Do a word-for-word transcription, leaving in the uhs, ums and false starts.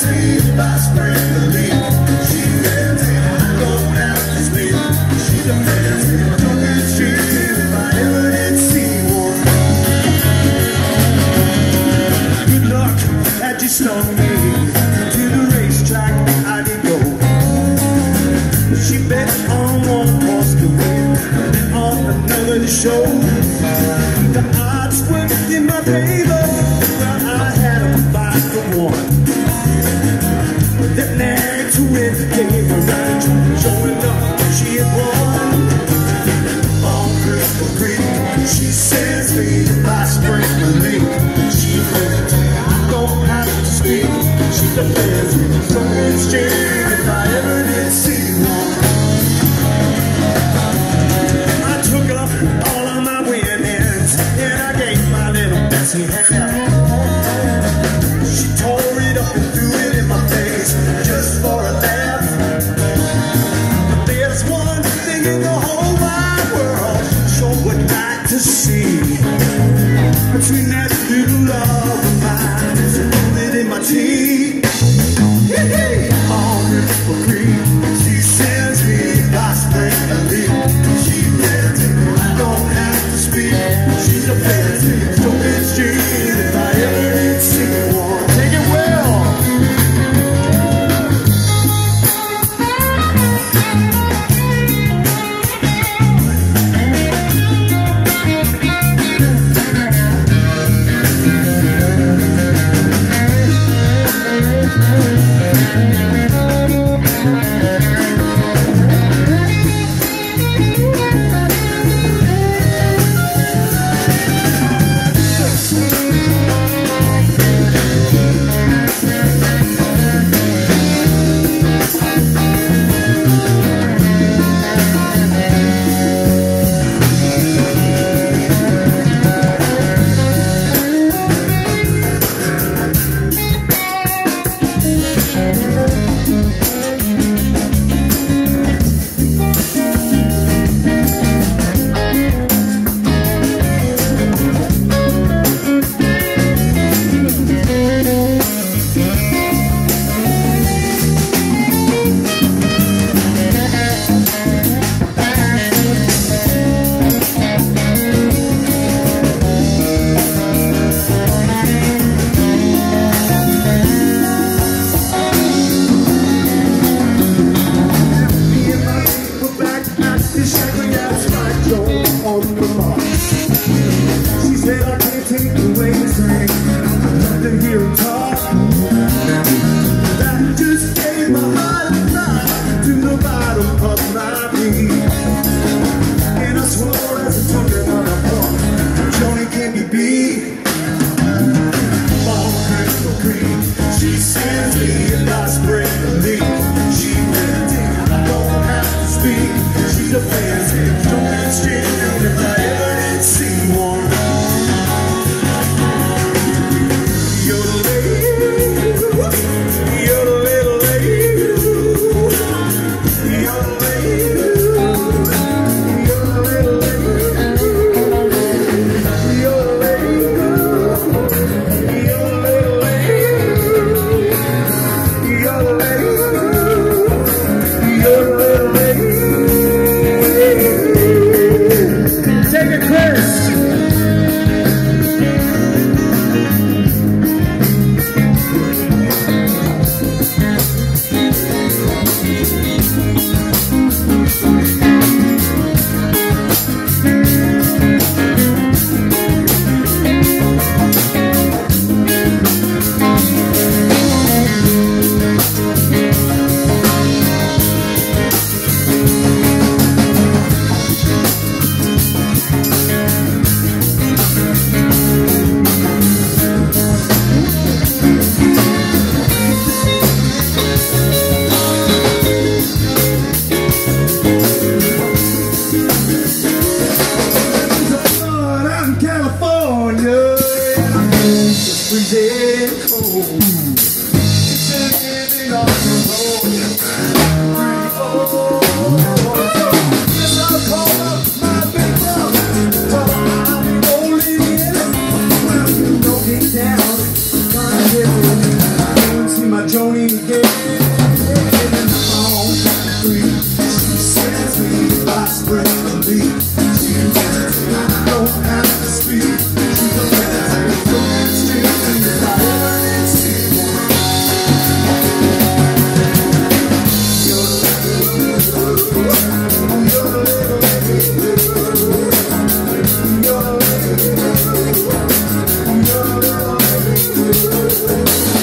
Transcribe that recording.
sends me if I spread the leak. She lets me, I don't have to speak. She demands me, don't be cheated if I ever did see one. Good luck, had you stung me. To the racetrack I did go. She bet on one horse to win, and on another to show. The odds were in my favor, well I had a five for one. That nag to win gave a range, showing up she had won. On Cripple Creek, she sends me if I spring the leak. She went, I don't have to speak. She defends me from exchange if I ever did see one. I took up all of my winnings and I gave my little Bessie half. She tore it up and threw it in my face just for a laugh. But there's one thing in the whole wide world sure would like to see. Between that little love of mine, there's a bullet in my teeth. On Cripple Creek, she sends me if I spring the leak. She lets me, I don't have to speak. She defends me, don't be cheated if I ever did see one. Take it well. Joni Thank you.